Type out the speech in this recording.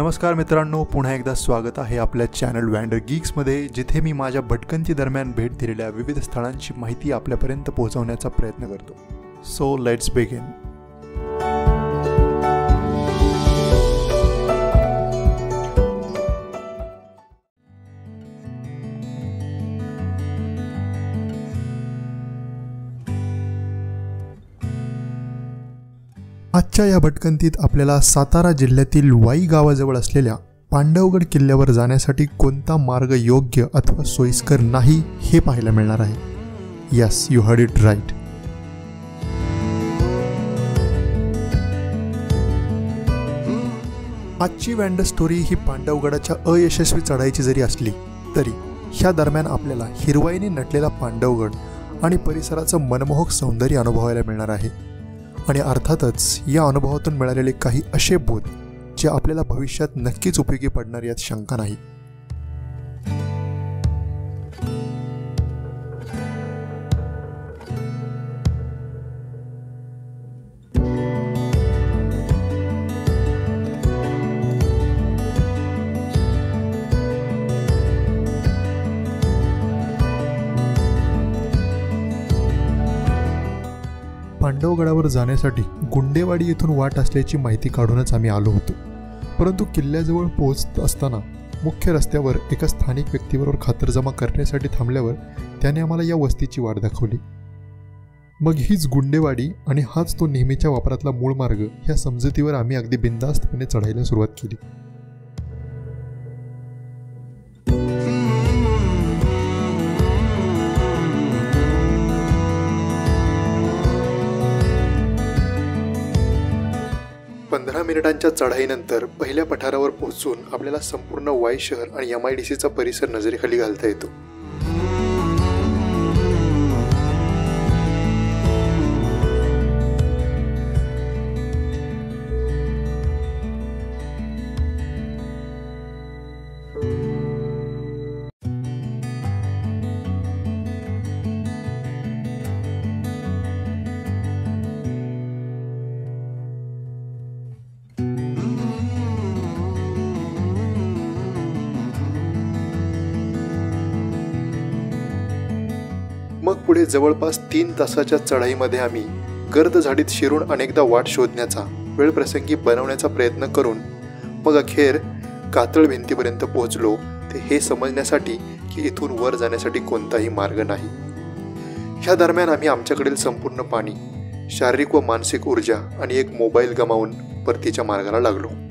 नमस्कार मित्रांनो, पुन्हा एकदा स्वागत आहे आपल्या चॅनल वँडर गीक्समध्ये, जिथे मी माझ्या भटकंती दरम्यान भेट दिलेल्या विविध स्थळांची माहिती आपल्यापर्यंत पोहोचवण्याचा प्रयत्न करतो. So let's begin. आजच्या या भटकंतीत आपल्याला सातारा जिल्ह्यातील वाई गावाजवळ असलेल्या पांडवगड किल्ल्यावर जाण्यासाठी कोणता मार्ग योग्य अथवा सोयीस्कर नाही हे पाहायला मिळणार आहे. Yes, you heard it right. आजची वँडर स्टोरी ही पांडवगडाच्या अयशस्वी चढाईची जरी असली तरी ह्या दरम्यान आपल्याला हिरवाईने नटलेला पांडवगड आणि परिसराचं मनमोहक सौंदर्य अनुभवायला मिळणार आहे. आणि अर्थातच या अनुभवातून मिळालेले काही असे बोध जे आपल्याला भविष्यात नक्कीच उपयोगी पडणार यात शंका नाही. पांडवगडावर जाण्यासाठी गुंडेवाडी येथून वाट असल्याची माहिती काढूनच आम्ही आलो होतो. परंतु किल्ल्याजवळ पोहोचत असताना मुख्य रस्त्यावर एका स्थानिक व्यक्तीबरोबर खातरजमा करण्यासाठी थांबल्यावर त्याने आम्हाला या वस्तीची वाट दाखवली. मग हीच गुंडेवाडी आणि हाच तो नेहमीच्या वापरातला मूळ मार्ग ह्या समजुतीवर आम्ही अगदी बिनधास्तपणे चढायला सुरुवात केली. पंधरा मिनिटांच्या चढाईनंतर पहिल्या पठारावर पोहोचून आपल्याला संपूर्ण वाई शहर आणि MIDCचा परिसर नजरेखाली घालता येतो. मग पुढे जवळपास 3 तासाच्या चढाईमध्ये आम्ही गर्द झाडीत शिरून अनेकदा वाट शोधण्याचा, वेळप्रसंगी बनवण्याचा प्रयत्न करून मग अखेर कातळ भिंतीपर्यंत पोहोचलो, ते हे समजण्यासाठी की इथून वर जाण्यासाठी कोणताही मार्ग नाही. ह्या दरम्यान आम्ही आमच्याकडील संपूर्ण पाणी, शारीरिक व मानसिक ऊर्जा आणि एक मोबाईल गमावून परतीच्या मार्गाला लागलो.